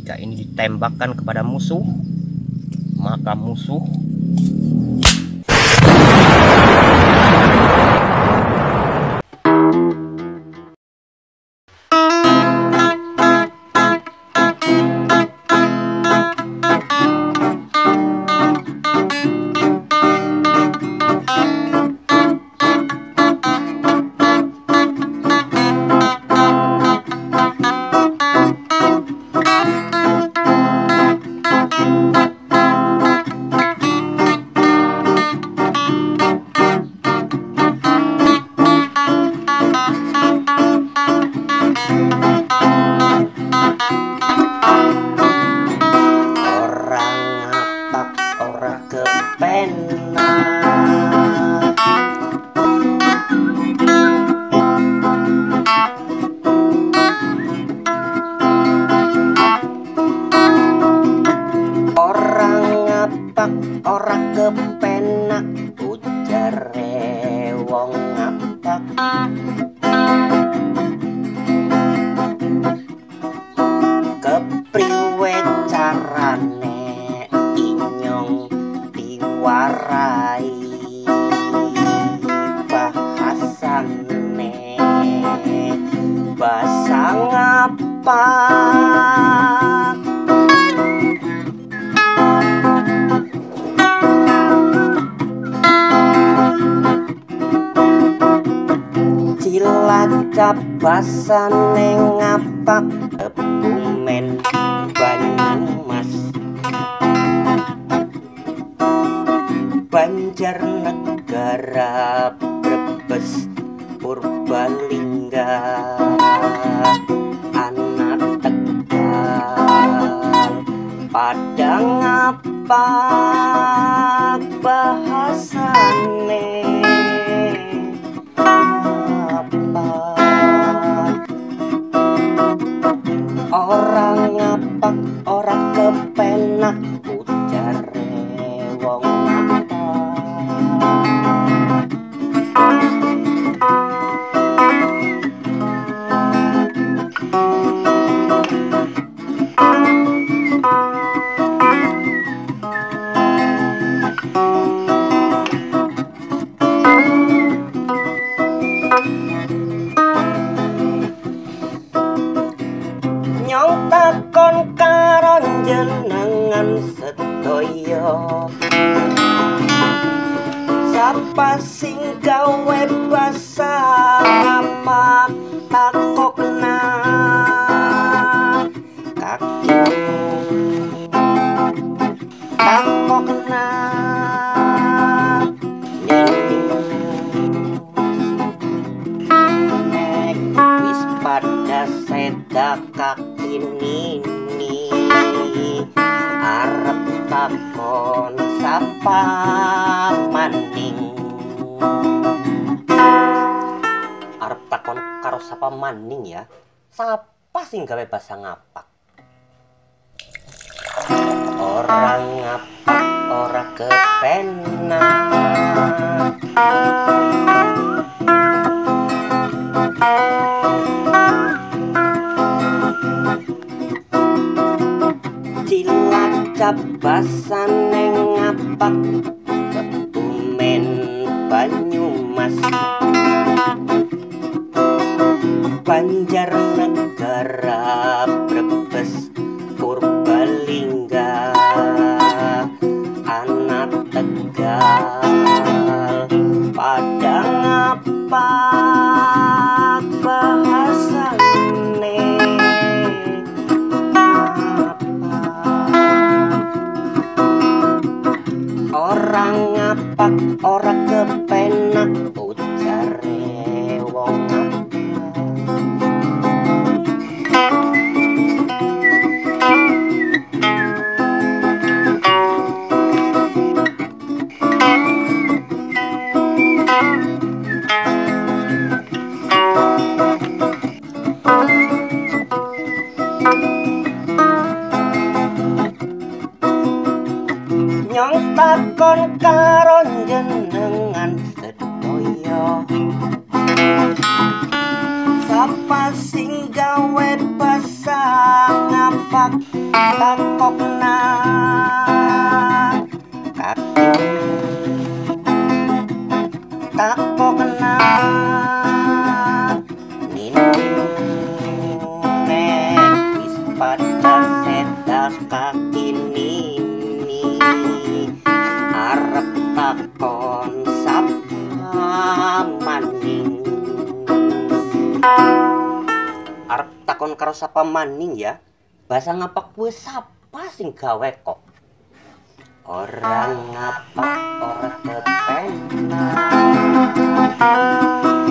Jika ini ditembakkan kepada musuh, maka musuh ora kepenak, ujare wong ngapak. Kepriwe carane inyong diwarai, bahasane basa ngapak. Cilacap basane ngapak, Kebumen Banyumas, Banjarnegara Brebes Purbalingga, Anak Tegal Padang ngapak, bahasane orang ngapak, orang kepenak, ujare wong ngapak. Nyong takon karo jenengan sedaya, sapa sing gawe basa ngapak? Takokna kaki, takokna nek wis pada seda kaki nini, arep takon sapa maning? Arep takon karo sapa maning ya? Sapa sing gawe basa ngapak? Orang ngapak ora kepenak, Cilacap basane ngapak, Kebumen Banyumas, Banjarnegara Brebes Purbalingga, Anak Tegal Padang ngapak, bahasane orang ngapak, ora kepenak, ujare wong ngapak. Nyong takon karo jenengan sedaya, sapa sing gawe basa ngapak? awak takokna kaki takokna nine wis pada sedas kaki nini arep takon sapa maning arep takon karo sapa maning ya. Bahasa ngapak kuwi sapa sing gawe kok. Orang ngapak ora kepenak.